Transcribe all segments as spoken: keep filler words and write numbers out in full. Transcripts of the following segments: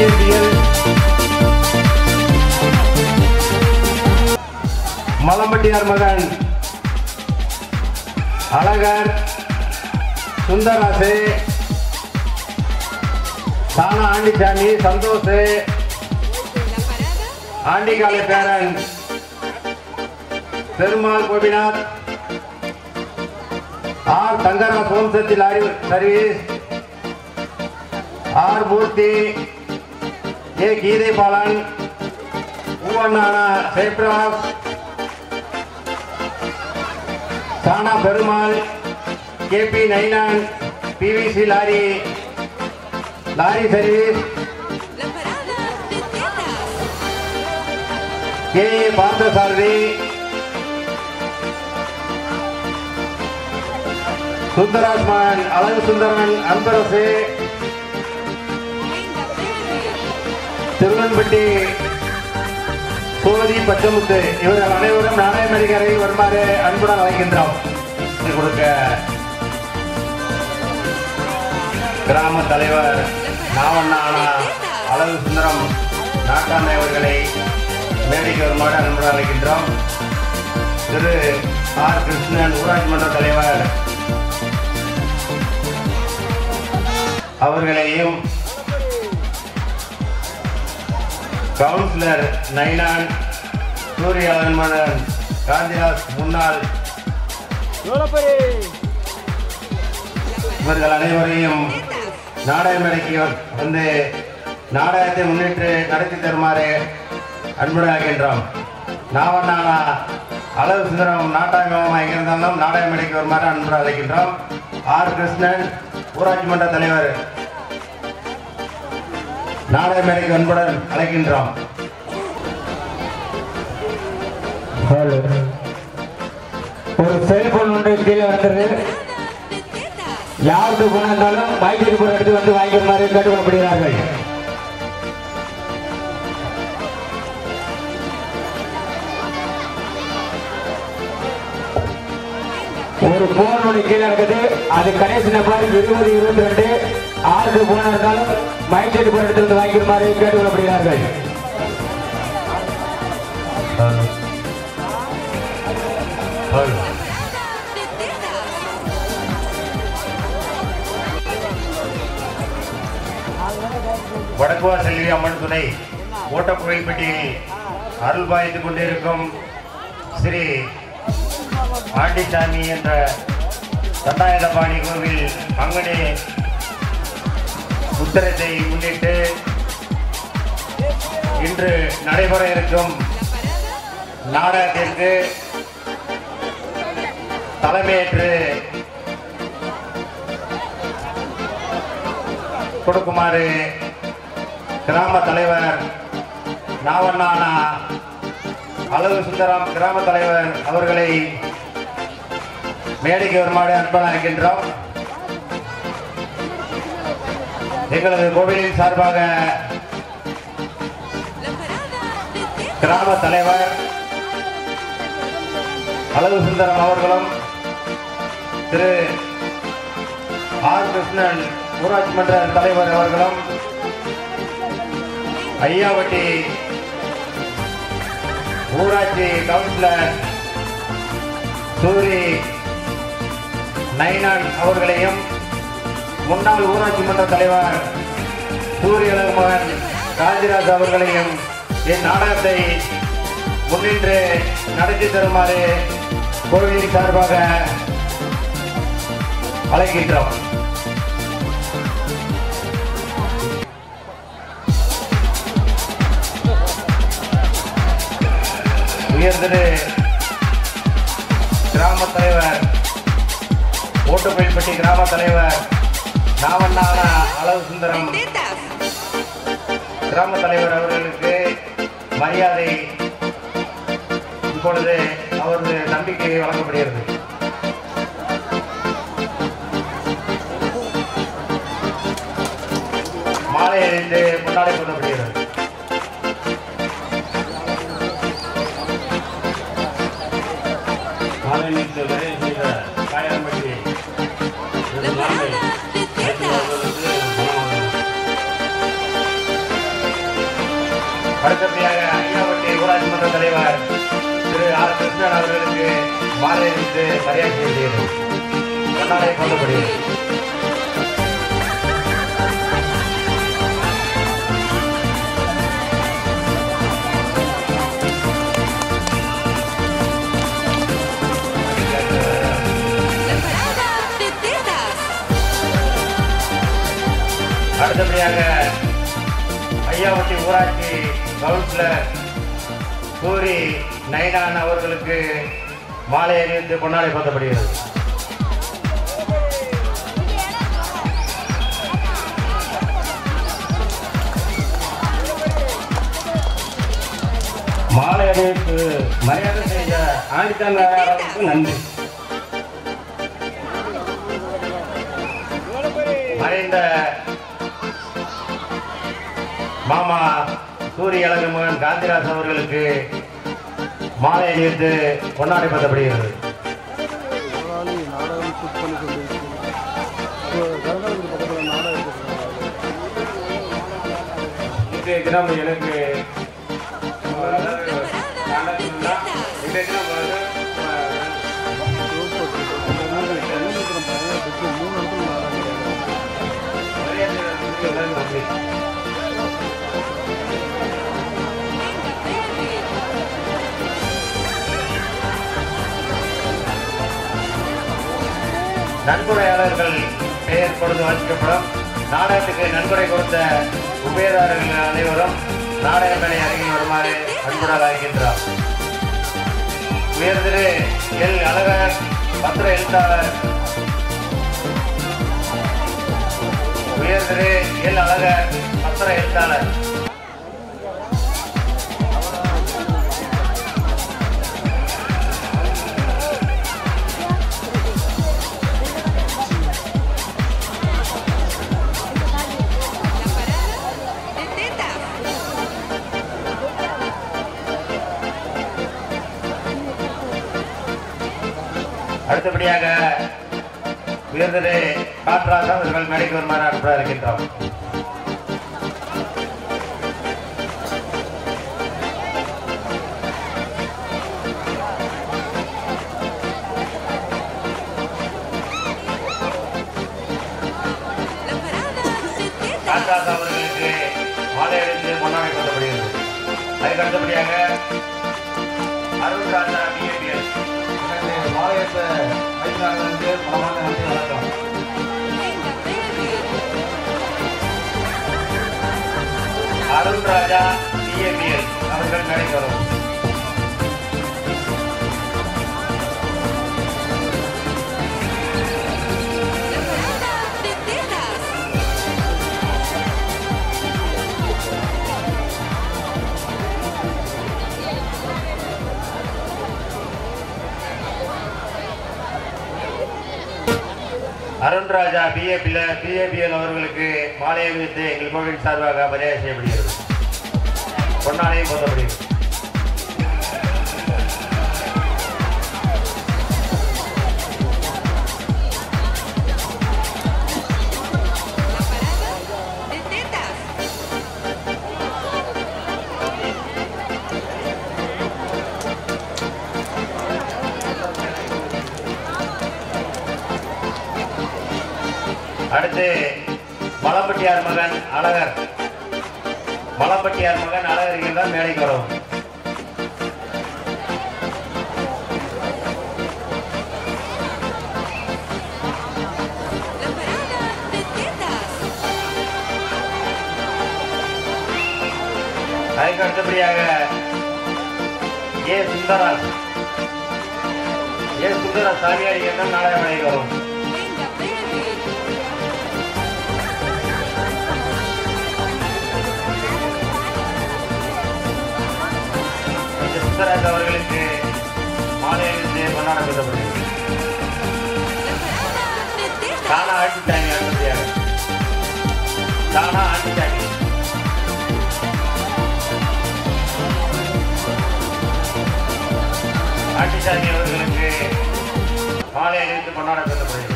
வேதியியல் மலம்பட்டியார் மகன் அழகர் சுந்தராசு சானா ஆண்டிச்சாமி சந்தோஷ் ஆண்டிகாலை பேரன் பெருமாள் கோபிநாத் ஆர் தங்கராஜ் சோம்சக்தி lorry service R Murthy A கீதை பாலன் ஊவண்ணானா சேப்ராஸ் சானா Perumal K P Nainan PVC lorry lorry service K Parthasarathy சுந்தராஜ்மான் அழகு சுந்தரன் அன்பரசு திருவன்பட்டி சோதி பச்சமுத்து இவர்கள் அனைவரும் நாணயமடிக்கரையில் வருமாறு அன்புடன் அழைக்கின்றோம். கொடுக்க கிராம தலைவர் நாவண்ணானா அழகு சுந்தரம் நாட்டாண்மை அவர்களை மேடைக்கு வருமாறு அன்புடன் அழைக்கின்றோம். திரு ஆர் கிருஷ்ணன் ஊராட்சி மன்ற தலைவர் அவர்களையும் கவுன்சிலர் நைனான் சூரியன் மன்னன் காந்திராஜ் முன்னாள் இவர்கள் அனைவரையும் நாடக மேடைக்கு வந்து நாடகத்தை முன்னிட்டு நடத்தி தருமாறு அன்புடன் அழைக்கின்றோம். நாவண்ணானா அழகு சுந்தரம் நாட்டாங்கமாக எங்கிருந்தாலும் நாடக மேடைக்கு வருமாறு அன்புடன் அழைக்கின்றோம். ஆர் கிருஷ்ணன் ஊராட்சி மன்ற தலைவர் நாடக மேடைக்கு அன்புடன் அழைக்கின்றோம். ஒரு செல்போன் ஒன்று கீழே வந்தது. யாருக்கு போனாலும் மைக்கு போற எடுத்து வந்து வாங்கிக்குமாறு கேட்டுக்கொள்ளப்படுகிறார்கள். ஒரு போன் ஒன்று கீழே இருக்குது. அது கடைசி நம்பர் இருபது இருபத்தி ரெண்டு. ஆறுக்கு போன இருந்தாலும் மைக் செட் போற எடுத்து வந்து வாங்கிக்குமாறு கேட்டுக்கொள்ளப்படுகிறார்கள். வடக்குவா செல்வி அம்மன் துணை ஓட்டப்புகைப்பட்டியில் அருள் பாய்ந்து கொண்டிருக்கும் ஸ்ரீ ஆண்டிசாமி என்ற தண்டாயுதபாணி கோவில் பங்கனி உத்தரத்தை முன்னிட்டு இன்று நடைபெற இருக்கும் நாடகத்திற்கு தலைமையேற்று கொடுக்குமாறு கிராம தலைவர் நாவண்ணானா அழகு சுந்தரம் கிராம தலைவர் அவர்களை மேடைக்கு வருமாறு அன்புடன் இருக்கின்றோம். எங்களது கோவிலின் சார்பாக கிராம தலைவர் அழகு சுந்தரம் அவர்களும் திரு ஆர் கிருஷ்ணன் ஊராட்சி மன்ற தலைவர் அவர்களும் ஐயாவட்டி ஊராட்சி கவுன்சிலர் சூரி நைனான் அவர்களையும் முன்னாள் ஊராட்சி மன்ற தலைவர் சூரிய மகன் காந்திராஜ் அவர்களையும் என் நாடகத்தை முன்னின்று நடத்தி தருமாறு கோவிலின் சார்பாக அழைக்கின்றோம். உயர்திரு கிராம தலைவர் ஓட்டுப்பயில்பட்டி கிராம தலைவர் நாவண்ணானா அழகு சுந்தரம் கிராம தலைவர் அவர்களுக்கு மரியாதை இப்பொழுது அவரது நம்பிக்கை வழங்கப்படுகிறது. மாலை அணிந்து கொண்டாடி கொள்ளப்படுகிறது. மாலை அணிந்து வரை செய்த காயம்பட்டி அடுத்தபடியாக ஐயாவட்டி ஊராட்சி மன்ற தலைவர் திரு ஆர் கிருஷ்ணன் அவர்களுக்கு மாலை அணிவித்து மரியாதை செய்கிறது. கண்ணாடை கொண்டபடி அடுத்தபடியாக ஐயாவட்டி ஊராட்சி கவுன்சிலர் சூரி நைனான் அவர்களுக்கு மாலை அணிவித்து கொண்டாடி பந்தப்படுகிறது. மாலை அணிவித்து மரியாதை செய்த ஆதித்தங்களுக்கு நன்றி. மறைந்த மாமா சூரிய அழகு மகன் காந்திராஜ் அவர்களுக்கு மாலை அணிவித்து கொண்டாடி பந்தப்படுகிறது. இன்றைய தினம் எனக்கு இன்றைய தினம் நன்றி. நன்கொடையாளர்கள் பெயர் கொடுத்து வாசிக்கப்படும். நாடகத்துக்கு நன்கொடை கொடுத்த உபயதாரர்கள் அனைவரும் நாடக மேடை அருகில் வருமாறு அன்புடன் அழைக்கின்றார். உயர்திரு எல் அழகர் பத்திர எழுத்தாளர் உயர்திரு எல் அழகர் பத்திர எழுத்தாளர் அடுத்தபடியாக உயர்திரு காட்ராஜ் அவர்கள் மேடைக்கு வருமாறு அன்புடன் இருக்கின்றோம். காட்ராஜ் அவர்களுக்கு மாலை அணிந்து கொண்டாடி கொள்ளப்படுகிறது. அதுக்கு அடுத்தபடியாக அருண் ராஜா பிஏபிஎல் மாலையத்தை வைத்தாளர்களுக்கு பலமான நன்றி வணக்கம். அருண் ராஜா பிஏபிஎல் அவர்கள் மேடைக்கு வரும். அருண் ராஜா பிஏபிஎல் பிஏபிஎல் அவர்களுக்கு மாலை அணிவித்து எங்கள் கோவில் சார்பாக மரியாதை செய்யப்படுகிறது. பொன்னாலையும் போதப்படுகிறது. அடுத்து மலம்பட்டியார் மகன் அழகர் மலம்பட்டியார் மகன் அழகர்கள் தான் மேடைக்கு வரும். அதுக்கு அடுத்தபடியாக ஏ சுந்தராஜ் ஏ சுந்தராஜ் சாமியாரிகள் தான் நாடக மேடைக்கு வரும். சுந்தராஜ் அவர்களுக்கு மாலை அணிவித்து கொண்டாடப்படுகிறது. தானா ஆட்டிச்சாமி அடுத்தபடியாக தானா ஆட்டிச்சாமி ஆட்டிச்சாமி அவர்களுக்கு மாலை அணிவித்து கொண்டாடப்படுகிறது.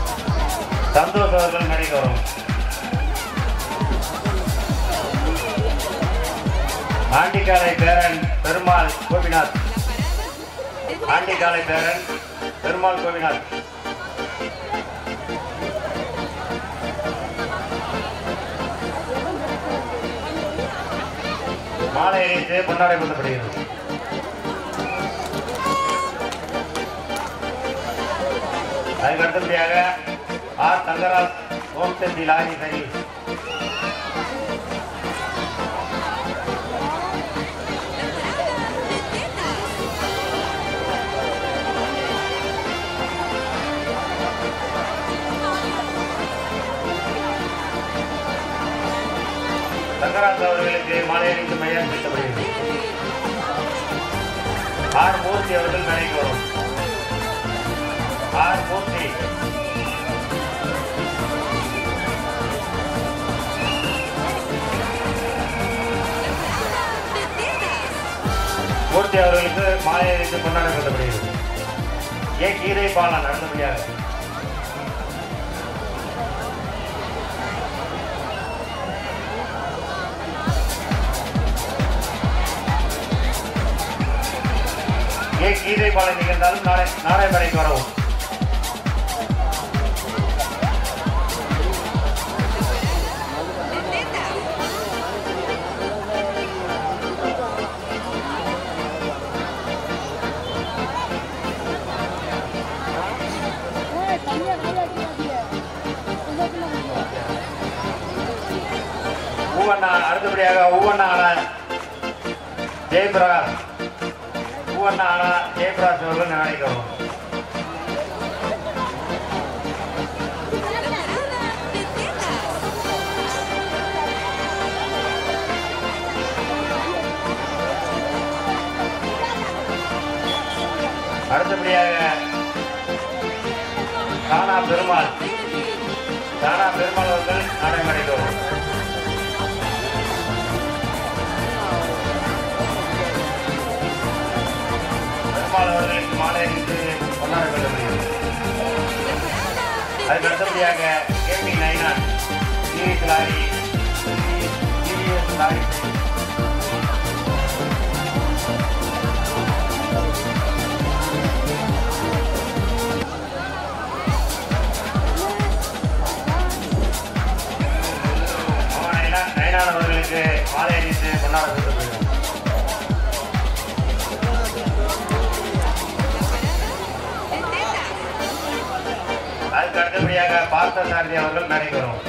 சந்தோஷ் அவர்கள் மேடைக்கு வரும். ஆண்டிக்காலை பேரன் பெருமாள் கோபிநாத். ஆண்டிக்காலை பேரன் பெருமாள் கோபிநாத். மாலை அணித்து பொன்னாடை கொண்டப்படுகிறது. அதுக்கு அடுத்தபடியாக ஆர் தங்கராஜ் ஓம் சக்தி லாரி சரி. தங்கராஜ் அவர்களுக்கு மாலை அணிந்து மையம் செலுத்தப்படுகிறது. ஆர் மூர்த்தி அவர்கள் மேடைக்கு வரும். ஆர் மூர்த்தி மூர்த்தி அவர்களுக்கு மாலை அணிந்து கொண்டாட செலுத்தப்படுகிறது. ஏ கீரை பாலன் நடந்தபடியாக ஏ கீரை பாலன் நிகழ்ந்தாலும் நாளை நாளை மலைக்கு வரவும். ஊவண்ணா அடுத்தபடியாக ஊவண்ணா ஜெயபிரகாஷ் ஊவண்ணா ஜெயபிரகாஷ் அவர்கள் நினைக்கிறோம். அடுத்தபடியாக தானா பெருமாள் தானா பெருமாள் அவர்கள் நடைமுறைக்கிறோம். பெருமாள் அவர்களுக்கு மாலை அணிந்து கொண்டாட கொள்ளப்படுகிறது. அதுக்கு அடுத்தபடியாக K P Naina TVS lorry TVS lorry Nainan அவர்களுக்கு மாலை அணிந்து கொண்டாட கொள்ளப்படுகிறது. அதுக்கு அடுத்தபடியாக பார்த்த சாரதி அவர்கள் நடைபெறும்.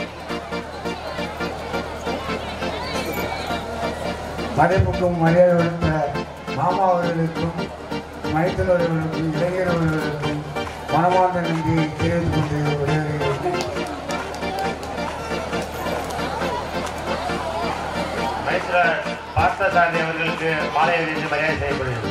மறைப்புக்கும் மரியாதை கொடுத்த மாமா அவர்களுக்கும் மைத்தல் அவர்களுக்கும் இளைஞர் அவர்களுக்கும் மனமார்ந்த நன்றியை தெரிவித்துக் கொண்டு விடைபெறுகிறேன். மைத்திரர் பார்த்த சாரதி அவர்களுக்கு மாலை அணிந்து மரியாதை செய்யப்படுகிறது.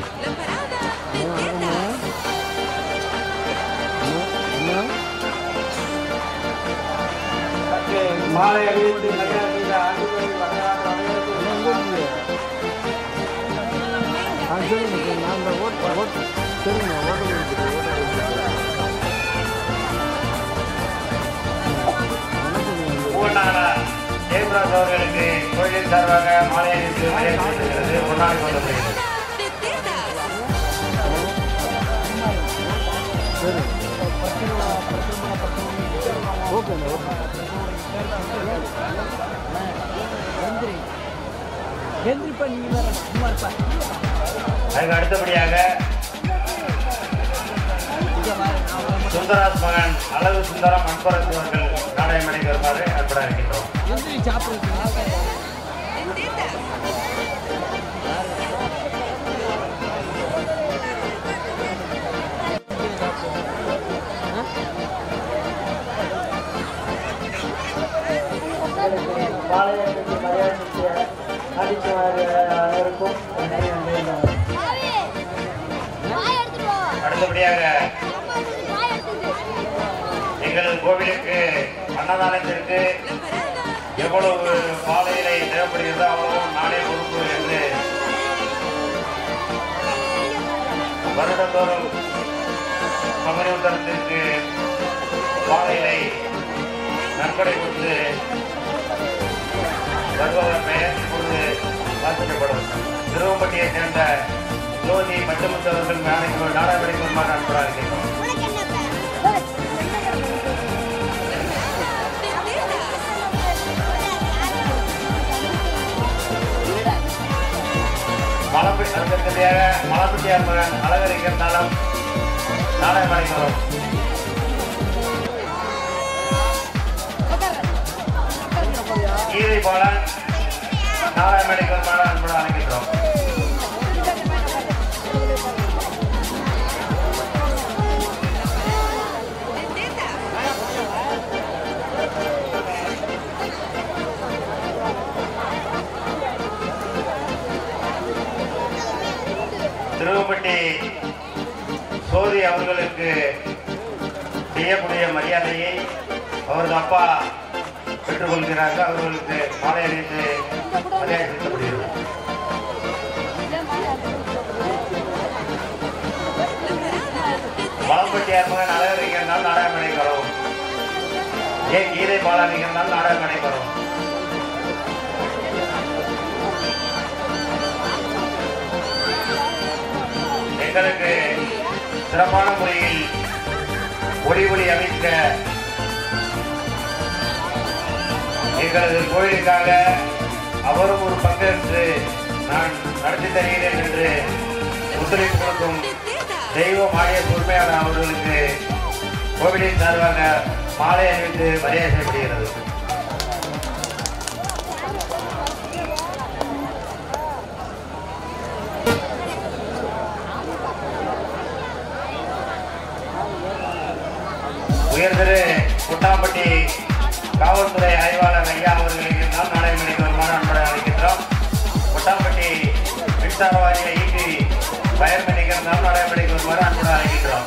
மாலை அணிவித்து மரியாதை ஆண்டுகளை வரலாற்று ஜெயபிராஜ் அவர்களுக்கு கோயிலின் சார்பாக மாலை அணிவித்து மரியாதை செய்யப்படுகிறது. கொண்டாடி கொள்ளப்படுகிறது. அதுக்கு அடுத்தபடியாக சுந்தராஜ் மகன் அழகு சுந்தரம் அன்பரசு அவர்கள் நாடகம் அணிக்கு வருமாறு அன்பட இருக்கின்றோம். அடுத்தபடியாக எங்களது கோவிலுக்கு அன்னதானத்திற்கு எவ்வளவு பாலையிலை தேவைப்படுகிறதோ அவ்வளவு நாளே பொறுப்பு என்று வருடந்தோறும் சமயத்தரத்திற்கு பாலையிலை நன்கொடை கொடுத்து வருபவர் பெயர் இப்பொழுது வாசிக்கப்படும். திருவம்பட்டியை சேர்ந்த ஜோதி பச்சமுத்து அவர்கள் நாடாமணி பெருமாள் அன்புடன் இருக்கின்றோம். மலப்பட்டியாக மலப்பட்டியார் மகன் அழகரிக்கிறதாலும் நாடாமணி வரும். கீதை பாலன் நாடாமணி பெருமாள் அன்புடன் அழைக்கின்றோம். திருவம்பட்டி சோதி அவர்களுக்கு செய்யக்கூடிய மரியாதையை அவரது அப்பா பெற்றுக்கொள்கிறார்கள். அவர்களுக்கு மாலை அணிந்து மரியாதை செலுத்தப்படுகிறது. மலம்பட்டியார் மகன் அழகரிக்கிறதால் நாடகம் நடைபெறும். ஏன் கீதை பாலானிக்கிறதால் நாடகம் நடைபெறும். எங்களுக்கு சிறப்பான முறையில் ஒளி ஒளி அமைக்க எங்களது கோயிலுக்காக அவரும் ஒரு பங்கேற்று நான் நடத்தி தருகிறேன் என்று ஒத்துழைப்பு கொடுக்கும் தெய்வம் ஆடிய உரிமையாளர் அவர்களுக்கு கோவிலின் சார்பாக மாலை அணிவித்து மரியாதை செய்யப்படுகிறது. உயர்திரு குட்டாம்பட்டி காவல்துறை ஆய்வாளர் ஐயா அவர்களுக்கு நாம் நாடாமணி வருமானம் அன்புடன் அழைக்கின்றோம். குட்டாம்பட்டி மின்சார வாரிய ஈட்டி பயர்மணிக்கு நாம் நாடாமணி வருமானம் அன்புடன் அழைக்கின்றோம்.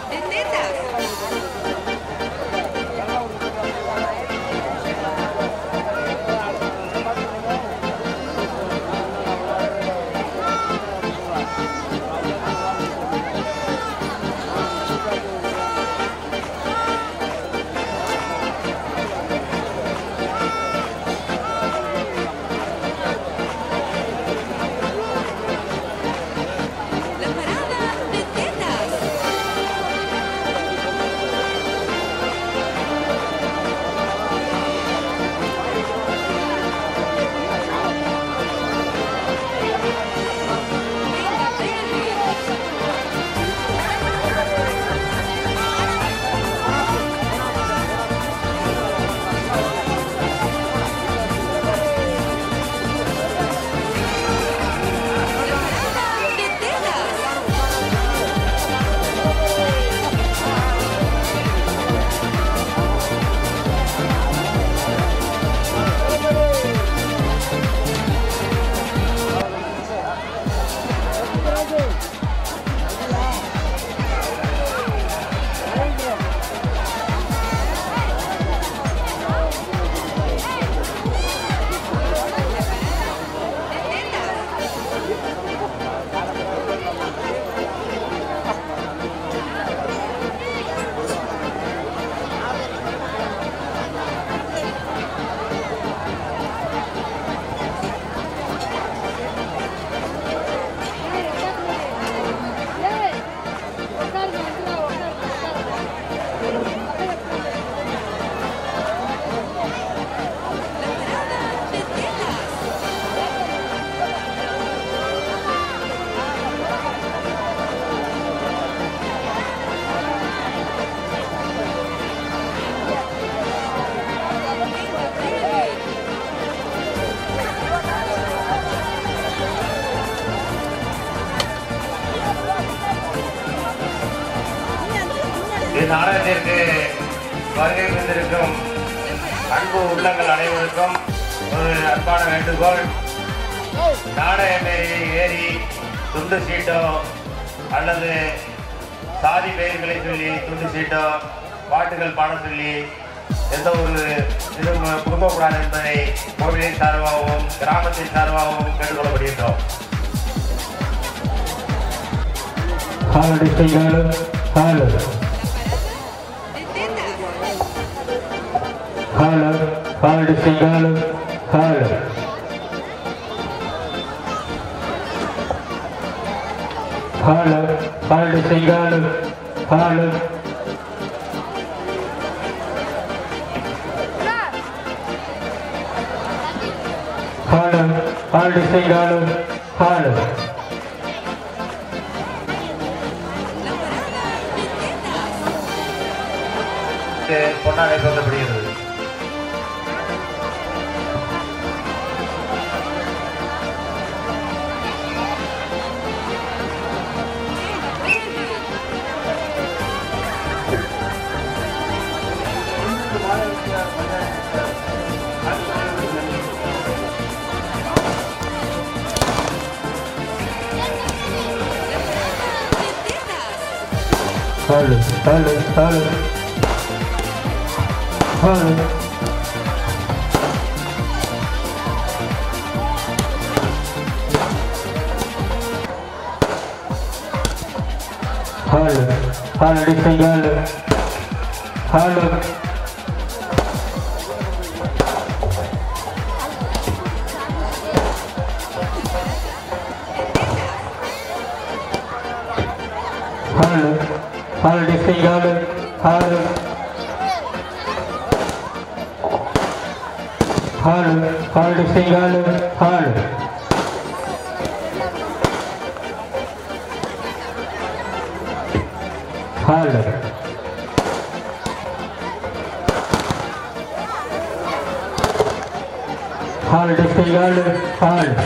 நாடகத்திற்கு வருகை வந்திருக்கும் அன்பு உள்ளங்கள் அனைவருக்கும் ஒரு அன்பான வேண்டுகோள். நாடக மேடையை ஏறி துண்டு சீட்டோ அல்லது சாதி பெயர்களை சொல்லி துண்டு சீட்டோ பாட்டுகள் பாட சொல்லி எந்த ஒரு இது கொடுக்கக்கூடாது என்பதை கோவிலின் சார்பாகவும் கிராமத்தின் சார்பாகவும் கேட்டுக்கொள்ளப்படுகின்றோம். Hello, hello, single, hello. ஹாலு ஹாலு செங்காலு ஹாலு ஹாலு ஹாலு செங்காலு ஹாலு பொன்னாடை சொல்லப்படுகிறது. ஹாலு ஹாலு ஹாலு ஹாலு ஹாலு ஹாலு செங்காலு ஹாலு ஹாலு ஹாலு செங்காலு ஹாலு ஹாலு ஹாலு செங்காலு ஹாலு ஹாலு ஹாலு செங்காலு ஹாலு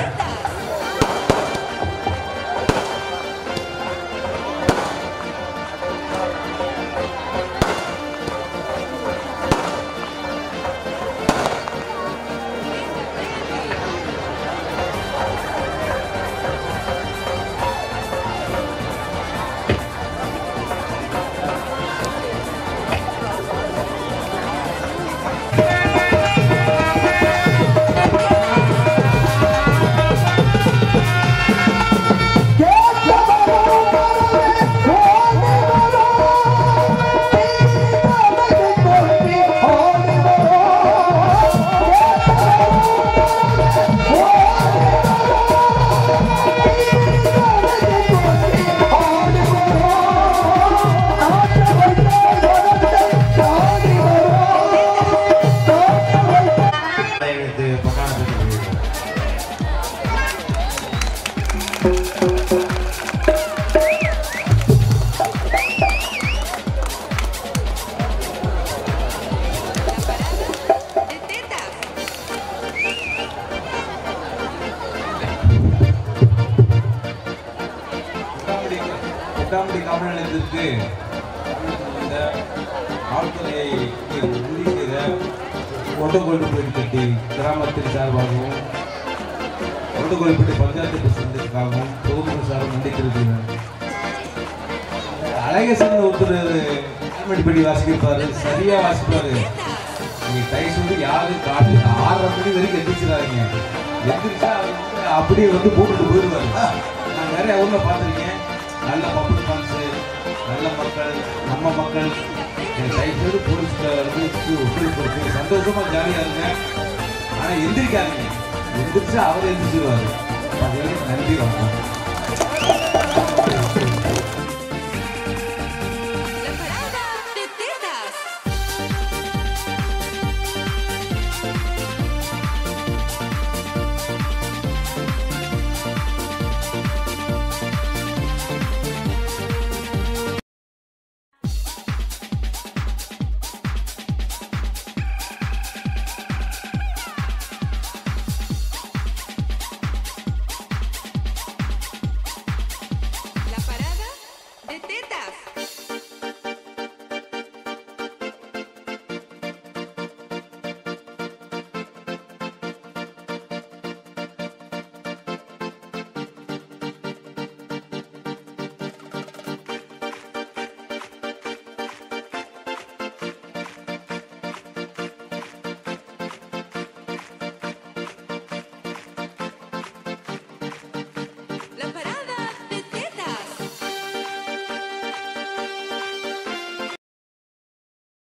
எட்டாம் காவல் நிலையத்திற்கு இந்த காவல்துறையை உறுதி செய்த ஒட்டக்கோயில்பட்டி கட்டி கிராமத்தின் சார்பாகவும் ஒட்டக்கோயில்பட்டி பஞ்சாயத்து பிரசிடென்ட்டுக்காகவும் தொகுப்பு சார்பாக நன்றி தெரிவிக்கிறேன். அழகேசன் ஒருத்தர் கால்மடிப்படி வாசிப்பாரு, சரியா வாசிப்பாரு. நீங்க தைசூடு யாரு காட்டு ஆறரை மணி வரைக்கும் எந்திரிச்சிடாதீங்க. எந்திரிச்சா அவர் அப்படியே வந்து போட்டுட்டு போயிடுவாரு. நான் நிறைய ஊர்ல பார்த்துருக்கேன். நல்ல பப்ளிக் ஃபண்ட்ஸு, நல்ல மக்கள், நம்ம மக்கள் தைசூடு போலீஸ்ல வந்து ஒத்துழைப்பு சந்தோஷமா ஜாலியாக இருங்க. ஆனால் எந்திரிக்காதீங்க. எந்திரிச்சா அவர் எந்திரிச்சிருவாரு. அது நன்றி வணக்கம்.